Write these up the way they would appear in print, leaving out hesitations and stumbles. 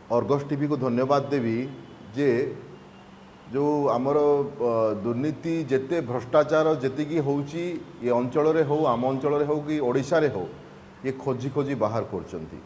Argus TV को धन्यवाद देवी जे जो आमर दुर्नीति जेते भ्रष्टाचार जेतिकी होउची ये अंचल रे हो आम अंचल रे हो कि ओडिशा रे हो ये खोजी खोजी बाहर करचंती।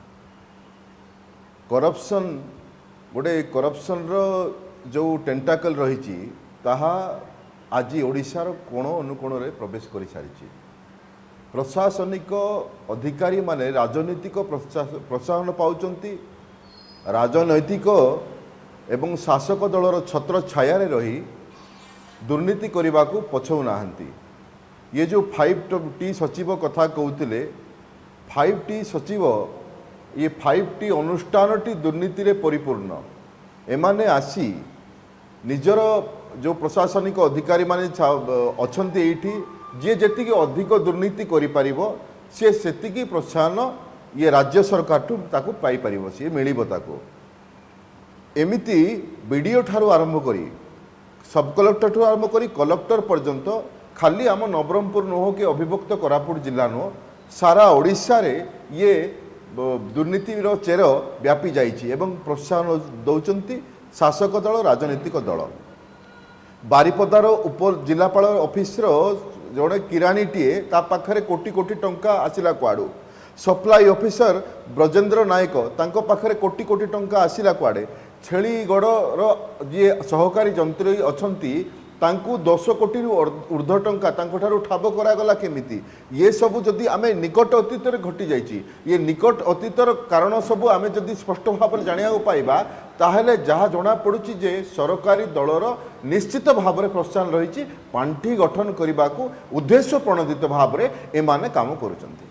करप्शन गोटे करप्शन रो जो टेंटाकल रही ताहा आज ओडिशार कोण अनुकोण रे प्रवेश कर सारी। प्रशासनिक अधिकारी माने राजनीतिक प्रोत्साहन पाउचंती। राजनैतिक एवं शासक दलर छत्र छाया रही दुर्नीति करने को पछौ नाहंती। ये जो 5T सचिव कथा कहते 5T सचिव ये 5T अनुष्ठानटी दुर्नीति रे परिपूर्ण। एमाने आसी निजर जो प्रशासनिक अधिकारी माने अछंती एठी जे जेतिकी अधिक दुर्नीति करि परिबो से सेतिकी प्रोत्साहन ये राज्य सरकार ताकू पाई परिबो से मिलिबो ताकू। एमिति बीडीओ ठारू आरंभ करी सब कलेक्टर ठारू आरंभ करी कलेक्टर पर्यंत खाली आम नवरंगपुर नुह कि अभिभक्त कोरापुट जिला नुह सारा ओडिशा रे ये दुर्नीतिर चेर व्यापी जाइछि एवं प्रोत्साहन दौचंती शासक दल राजनीतिक दल। बारिपदार उप जिलापाल ऑफिस जड़े किराणीटीए ता पाखरे कोटी कोटी टंका आसिला कुआडू। सप्लाई ऑफिसर ब्रजेंद्र नायक तांको पाखरे कोटी कोटी टंका आसिला कुआडे। छेलीगढ़ जी सहकारी जंत्री अछंती तांकू 10 कोटी ऊर्ध्व टंका तांको ठाब करागला केमिति। ये सबू जदि आमे निकट अतीत घटी जाइछि ये निकट अतीतर कारण सबू आमे जदि स्पष्ट भाव में जानिया पाइबा ताहले जहाँ जना पड़ुछि जे सरकारी दलर निश्चित भाव में प्रोत्साहन रही पांठी गठन करने को उद्देश्य प्रणोदित भाव में एमाने काम करुछंती।